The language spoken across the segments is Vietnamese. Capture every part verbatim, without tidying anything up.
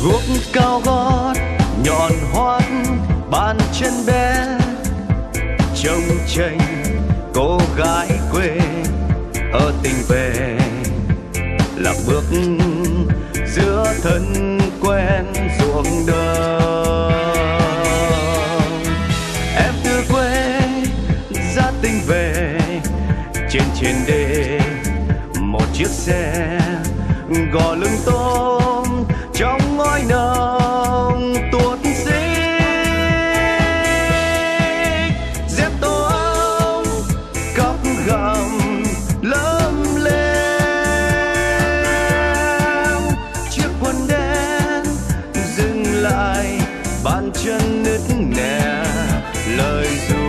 guốc cao gót nhọn hoắt bàn chân bé, trông chênh cô gái quê ở tình về, lạc bước giữa thân quen ruộng đồng. Em từ quê ra tình về, trên trên đê một chiếc xe gò lưng tôm trong ngói nồng tuột xích, dép tô ống cóc gầm lấm lem, chiếc quần đen dừng lại bàn chân nứt nẻ lời ru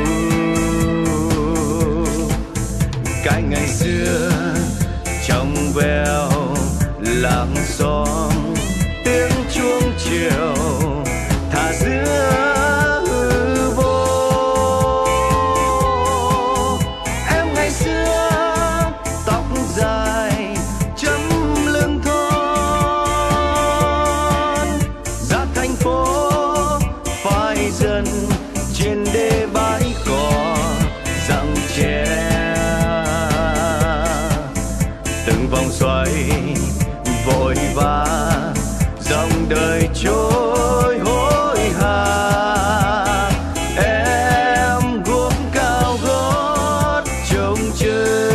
cái ngày xưa trong veo làng xóm, tiếng chuông chiều thả giữa hư vô. Em ngày xưa tóc dài chấm lưng thon, ra thành phố phai dần trên đê bãi cỏ rặng tre, từng vòng xoay vội vã dòng đời trôi hối hả. Em guốc cao gót trông chênh.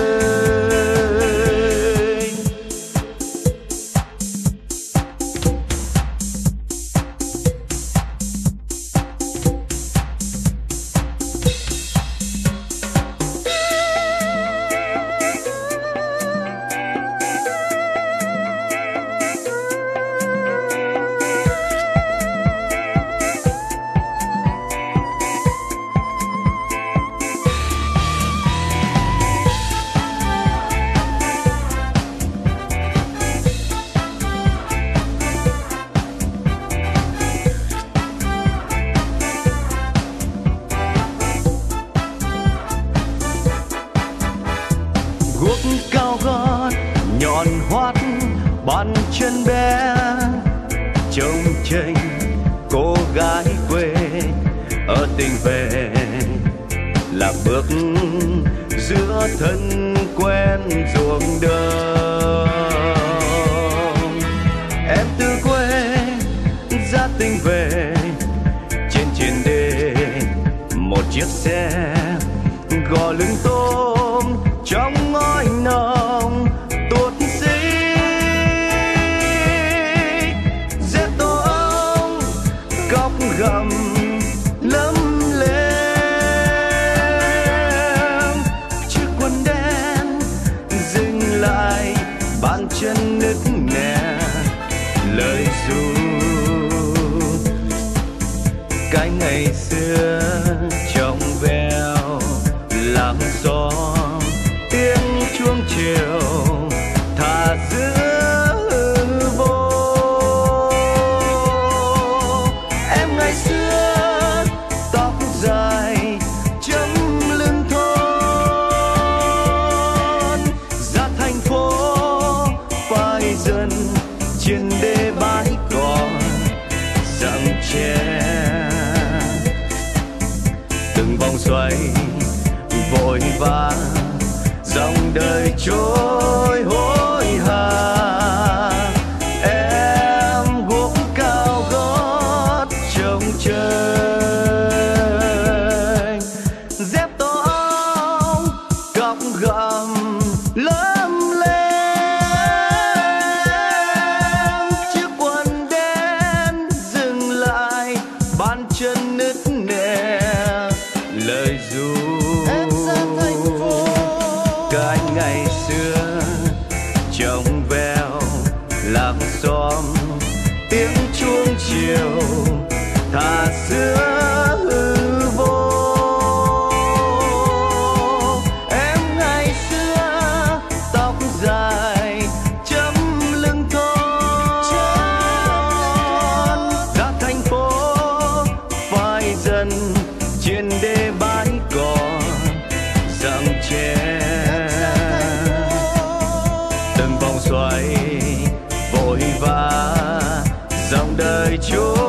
Guốc cao gót nhọn hoắt bàn chân bé, trông chênh cô gái quê ở tình về, lạc bước giữa thân quen ruộng đồng. Em từ quê ra tình về, trên trên đê một chiếc xe gò lưng tôm trong ngói nồng tuột xích, dép tô ống cóc gầm lấm lem, chiếc quần đen dừng lại bàn chân nứt nẻ lời ru cái ngày xưa trong veo làng xóm, tiếng chuông chiều thả giữa hư vô. Em ngày xưa tóc dài chấm lưng thon, ra thành phố phai dần trên đê bãi cỏ rặng tre, từng vòng xoay vội vã dòng đời trôi hối hả. Em guốc cao gót trông chênh, dép tô ống cóc gầm lấm lem, chiếc quần đen dừng lại bàn chân nứt nẻ lời ru cái ngày xưa trong veo làng xóm, tiếng chuông chiều thả giữa hư vô. Em ngày xưa tóc dài chấm lưng thon, ra thành phố phai dần trên đê bãi cỏ rặng tre, từng vòng xoay vội vã dòng đời trôi.